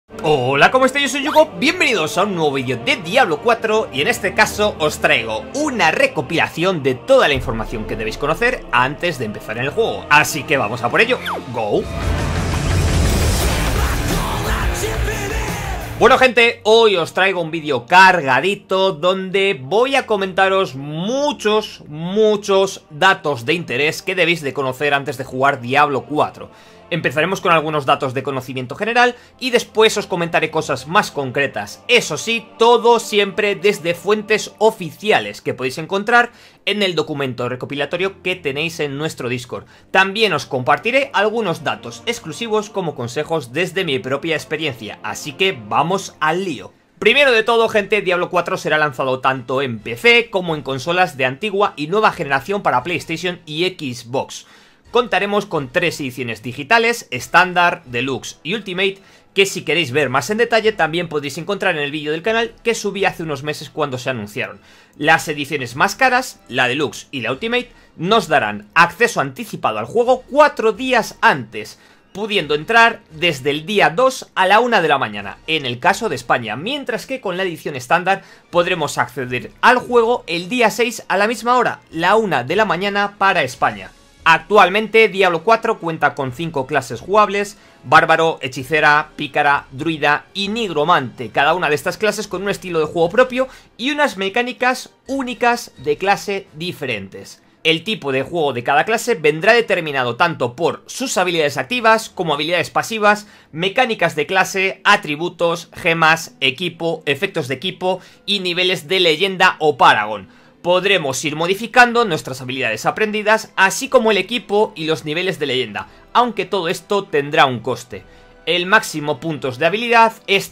Hola, ¿cómo estáis? Yo soy Yugo, bienvenidos a un nuevo vídeo de Diablo 4 y en este caso os traigo una recopilación de toda la información que debéis conocer antes de empezar en el juego. Así que vamos a por ello, ¡go! Bueno gente, hoy os traigo un vídeo cargadito donde voy a comentaros muchos datos de interés que debéis de conocer antes de jugar Diablo 4. Empezaremos con algunos datos de conocimiento general y después os comentaré cosas más concretas. Eso sí, todo siempre desde fuentes oficiales que podéis encontrar en el documento recopilatorio que tenéis en nuestro Discord. También os compartiré algunos datos exclusivos como consejos desde mi propia experiencia, así que vamos al lío. Primero de todo, gente, Diablo 4 será lanzado tanto en PC como en consolas de antigua y nueva generación para PlayStation y Xbox. Contaremos con 3 ediciones digitales, estándar, deluxe y ultimate, que si queréis ver más en detalle también podéis encontrar en el vídeo del canal que subí hace unos meses cuando se anunciaron. Las ediciones más caras, la deluxe y la ultimate, nos darán acceso anticipado al juego 4 días antes, pudiendo entrar desde el día 2 a la 1 de la mañana, en el caso de España, mientras que con la edición estándar podremos acceder al juego el día 6 a la misma hora, la 1 de la mañana para España. Actualmente Diablo 4 cuenta con 5 clases jugables: bárbaro, hechicera, pícara, druida y nigromante, cada una de estas clases con un estilo de juego propio y unas mecánicas únicas de clase diferentes. El tipo de juego de cada clase vendrá determinado tanto por sus habilidades activas como habilidades pasivas, mecánicas de clase, atributos, gemas, equipo, efectos de equipo y niveles de leyenda o Paragon. Podremos ir modificando nuestras habilidades aprendidas, así como el equipo y los niveles de leyenda, aunque todo esto tendrá un coste. El máximo puntos de habilidad es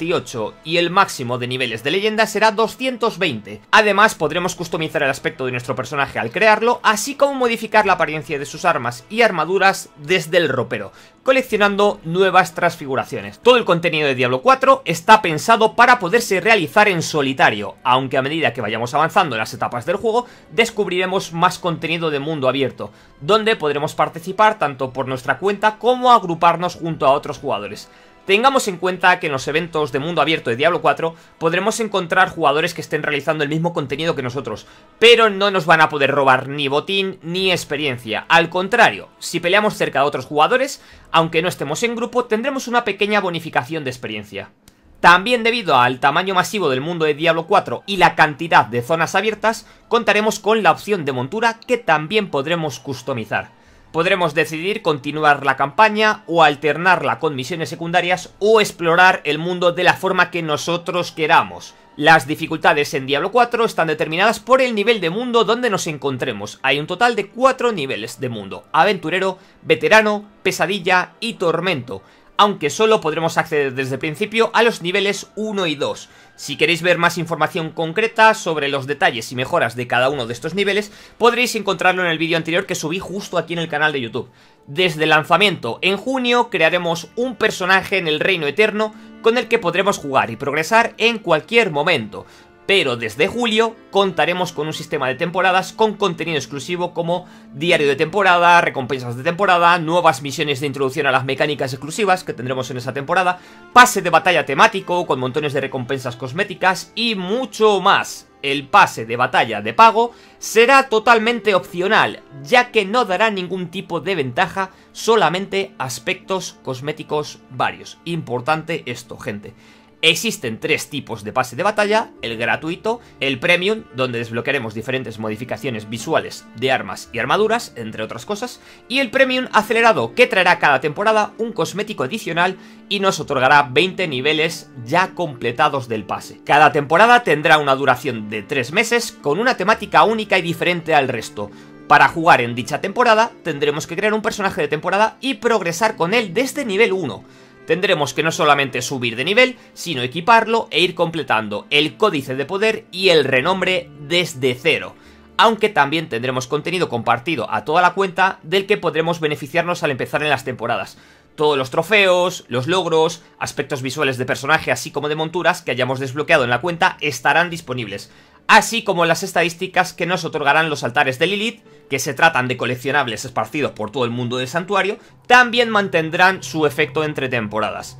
58 y el máximo de niveles de leyenda será 220. Además, podremos customizar el aspecto de nuestro personaje al crearlo, así como modificar la apariencia de sus armas y armaduras desde el ropero, coleccionando nuevas transfiguraciones. Todo el contenido de Diablo 4 está pensado para poderse realizar en solitario, aunque a medida que vayamos avanzando en las etapas del juego, descubriremos más contenido de mundo abierto, donde podremos participar tanto por nuestra cuenta como agruparnos junto a otros jugadores. Tengamos en cuenta que en los eventos de mundo abierto de Diablo 4 podremos encontrar jugadores que estén realizando el mismo contenido que nosotros, pero no nos van a poder robar ni botín ni experiencia. Al contrario, si peleamos cerca de otros jugadores, aunque no estemos en grupo, tendremos una pequeña bonificación de experiencia. También debido al tamaño masivo del mundo de Diablo 4 y la cantidad de zonas abiertas, contaremos con la opción de montura que también podremos customizar. Podremos decidir continuar la campaña o alternarla con misiones secundarias o explorar el mundo de la forma que nosotros queramos. Las dificultades en Diablo 4 están determinadas por el nivel de mundo donde nos encontremos. Hay un total de 4 niveles de mundo: aventurero, veterano, pesadilla y tormento, aunque solo podremos acceder desde el principio a los niveles 1 y 2. Si queréis ver más información concreta sobre los detalles y mejoras de cada uno de estos niveles, podréis encontrarlo en el vídeo anterior que subí justo aquí en el canal de YouTube. Desde el lanzamiento en junio crearemos un personaje en el Reino Eterno con el que podremos jugar y progresar en cualquier momento. Pero desde julio contaremos con un sistema de temporadas con contenido exclusivo como diario de temporada, recompensas de temporada, nuevas misiones de introducción a las mecánicas exclusivas que tendremos en esa temporada, pase de batalla temático con montones de recompensas cosméticas y mucho más. El pase de batalla de pago será totalmente opcional, ya que no dará ningún tipo de ventaja, solamente aspectos cosméticos varios. Importante esto, gente. Existen 3 tipos de pase de batalla: el gratuito, el premium, donde desbloquearemos diferentes modificaciones visuales de armas y armaduras, entre otras cosas, y el premium acelerado, que traerá cada temporada un cosmético adicional y nos otorgará 20 niveles ya completados del pase. Cada temporada tendrá una duración de 3 meses con una temática única y diferente al resto. Para jugar en dicha temporada tendremos que crear un personaje de temporada y progresar con él desde nivel 1. Tendremos que no solamente subir de nivel, sino equiparlo e ir completando el códice de poder y el renombre desde cero. Aunque también tendremos contenido compartido a toda la cuenta del que podremos beneficiarnos al empezar en las temporadas. Todos los trofeos, los logros, aspectos visuales de personaje así como de monturas que hayamos desbloqueado en la cuenta estarán disponibles. así como las estadísticas que nos otorgarán los altares de Lilith, que se tratan de coleccionables esparcidos por todo el mundo del santuario, también mantendrán su efecto entre temporadas.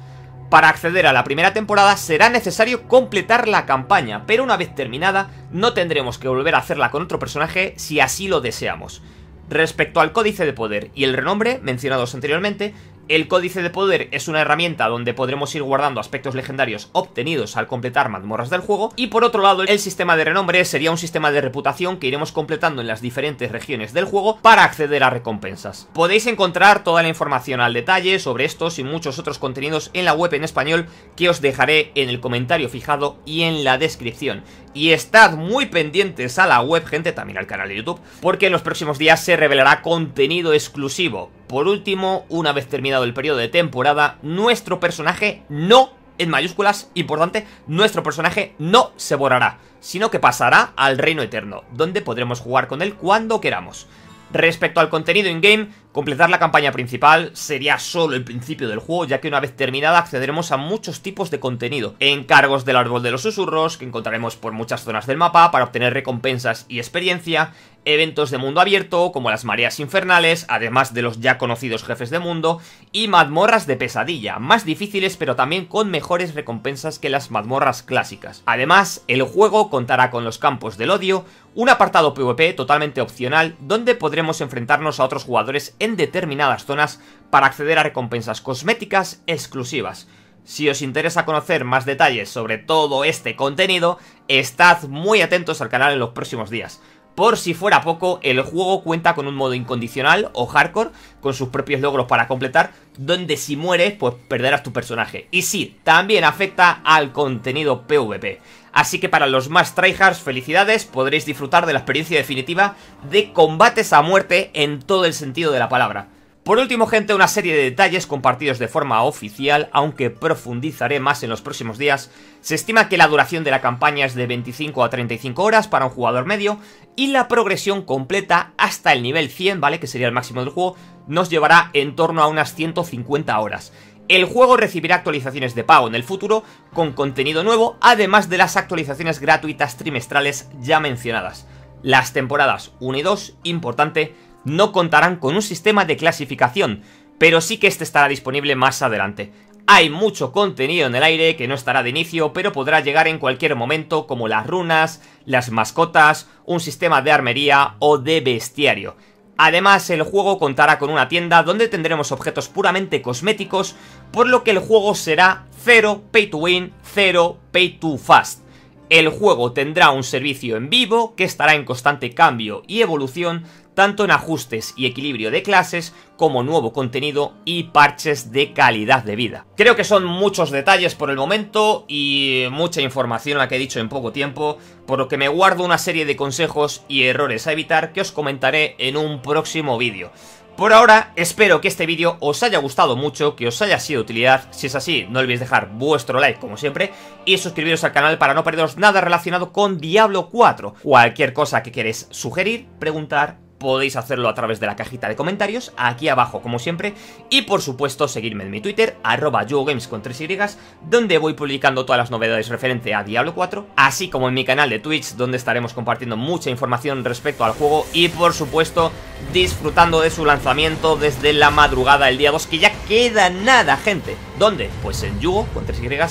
Para acceder a la primera temporada será necesario completar la campaña, pero una vez terminada no tendremos que volver a hacerla con otro personaje si así lo deseamos. Respecto al códice de poder y el renombre mencionados anteriormente, el códice de poder es una herramienta donde podremos ir guardando aspectos legendarios obtenidos al completar mazmorras del juego, y por otro lado el sistema de renombre sería un sistema de reputación que iremos completando en las diferentes regiones del juego para acceder a recompensas. Podéis encontrar toda la información al detalle sobre estos y muchos otros contenidos en la web en español que os dejaré en el comentario fijado y en la descripción. Y estad muy pendientes a la web, gente, también al canal de YouTube, porque en los próximos días se revelará contenido exclusivo. Por último, una vez terminado el periodo de temporada, nuestro personaje no, en mayúsculas, importante, nuestro personaje no se borrará, sino que pasará al reino eterno, donde podremos jugar con él cuando queramos. Respecto al contenido in-game, completar la campaña principal sería solo el principio del juego, ya que una vez terminada accederemos a muchos tipos de contenido. Encargos del árbol de los susurros, que encontraremos por muchas zonas del mapa para obtener recompensas y experiencia, eventos de mundo abierto, como las mareas infernales, además de los ya conocidos jefes de mundo, y mazmorras de pesadilla, más difíciles pero también con mejores recompensas que las mazmorras clásicas. Además, el juego contará con los campos del odio, un apartado PvP totalmente opcional, donde podremos enfrentarnos a otros jugadores en determinadas zonas para acceder a recompensas cosméticas exclusivas. Si os interesa conocer más detalles sobre todo este contenido, estad muy atentos al canal en los próximos días. Por si fuera poco, el juego cuenta con un modo incondicional o hardcore, con sus propios logros para completar, donde si mueres, pues perderás tu personaje. Y sí, también afecta al contenido PvP. Así que para los más tryhards, felicidades, podréis disfrutar de la experiencia definitiva de combates a muerte en todo el sentido de la palabra. Por último, gente, una serie de detalles compartidos de forma oficial, aunque profundizaré más en los próximos días. Se estima que la duración de la campaña es de 25 a 35 horas para un jugador medio, y la progresión completa hasta el nivel 100, ¿vale?, que sería el máximo del juego, nos llevará en torno a unas 150 horas. El juego recibirá actualizaciones de pago en el futuro, con contenido nuevo, además de las actualizaciones gratuitas trimestrales ya mencionadas. Las temporadas 1 y 2, importante, no contarán con un sistema de clasificación, pero sí que este estará disponible más adelante. Hay mucho contenido en el aire que no estará de inicio, pero podrá llegar en cualquier momento, como las runas, las mascotas, un sistema de armería o de bestiario. Además, el juego contará con una tienda donde tendremos objetos puramente cosméticos, por lo que el juego será cero pay to win, cero pay to fast. El juego tendrá un servicio en vivo que estará en constante cambio y evolución, tanto en ajustes y equilibrio de clases como nuevo contenido y parches de calidad de vida. Creo que son muchos detalles por el momento y mucha información la que he dicho en poco tiempo, por lo que me guardo una serie de consejos y errores a evitar que os comentaré en un próximo vídeo. Por ahora, espero que este vídeo os haya gustado mucho, que os haya sido de utilidad. Si es así, no olvidéis dejar vuestro like, como siempre, y suscribiros al canal para no perderos nada relacionado con Diablo 4. Cualquier cosa que queréis sugerir, preguntar, podéis hacerlo a través de la cajita de comentarios, aquí abajo como siempre, y por supuesto seguirme en mi Twitter, @yugogames con 3Y, donde voy publicando todas las novedades referente a Diablo 4, así como en mi canal de Twitch, donde estaremos compartiendo mucha información respecto al juego y por supuesto disfrutando de su lanzamiento desde la madrugada del día 2, que ya queda nada, gente. ¿Dónde? Pues en Yugo con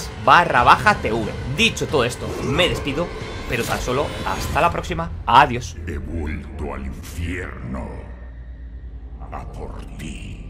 3Y /TV. Dicho todo esto, me despido, pero tan solo hasta la próxima. Adiós. He vuelto al infierno a por ti.